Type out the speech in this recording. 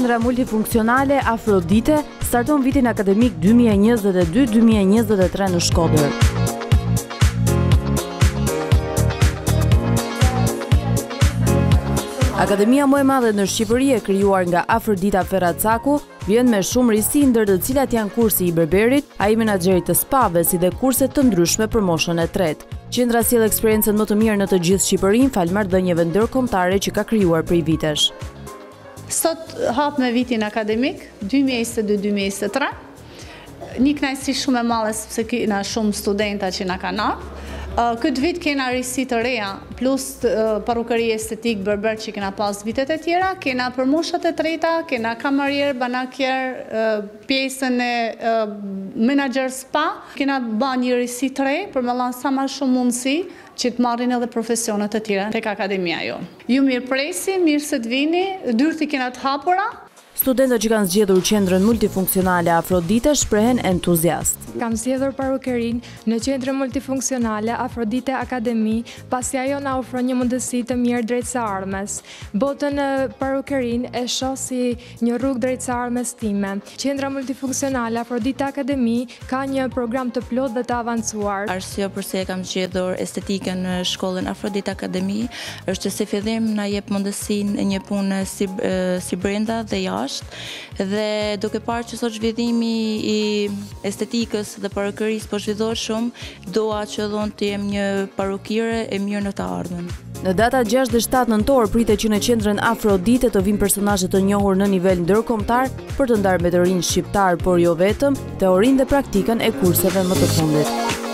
Qendra multifunksionale Afrodite starton vitin akademik 2022-2023 në Shkodër. Akademia më e madhe në Shqipëri e krijuar nga Afrodita Ferracaku vjen me shumë risi, ndër të cilat janë kursi i berberit, ai menaxherit të spave, si dhe kurse të ndryshme për moshën e tretë. Qendra sjell eksperiencën më të mirë në të gjithë Shqipërinë fal marrëdhënieve ndërkombëtare që ka krijuar prej vitesh. Sot hap me vitin akademik 2022-2023. Një kënaqësi shumë e madhe sepse kena shumë studenta që na kanë ardhur. Këtë vit kena risi të reja, plus parukëri estetik berber që kena pas vitet e tjera, kena për moshat e treta, kena kamarier, banakjer, pjesën e menaxher spa, kena ba një risi të re për me lanë sa ma shumë mundësi që të marrin edhe profesionet e tjera tek akademia jo. Ju mirë presi, mirë se të vini, dyrt i kena të hapura. Studentët që kanë zgjedhur qendrën multifunksionale Afrodite shprehen entuziast. Kam zgjedhur parukerin në qendrën multifunksionale Afrodite Akademi, pasi ajo na ofron një mundësi të mirë drejt së ardhmes. Botën parukerin e shoh si një rrugë drejt së ardhmes time. Qendra multifunksionale Afrodite Akademi ka një program të plotë dhe të avancuar. Arsye pse e kam zgjedhur estetikën në shkollën Afrodite Akademi është se fillim na jep mundësinë e një pune si brenda dhe jashtë. Dhe duke parë që sot zhvillimi i estetikës dhe parukërisë po zhvillohet shumë, doa që dhon të jem një parukire e mirë në të ardhmen. Në data 6 dhe 7 nëntor pritet që në qendrën Afrodite të vinë personazhe të njohur në nivel ndërkombëtar për të ndarë me të rinj shqiptar, por jo vetëm, teorinë dhe praktikën e kurseve më të fundit.